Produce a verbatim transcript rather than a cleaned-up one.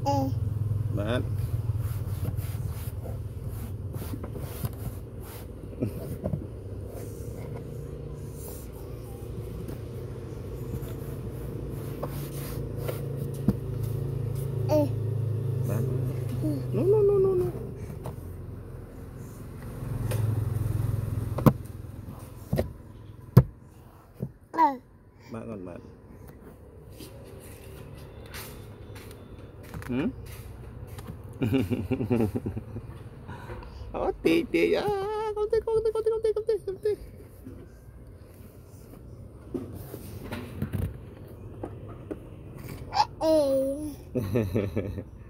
Bạn. Bạn. No no no no no. Bạn còn bạn. Hmm? Oh, titi. Ah, konti, konti, konti, konti, konti, konti.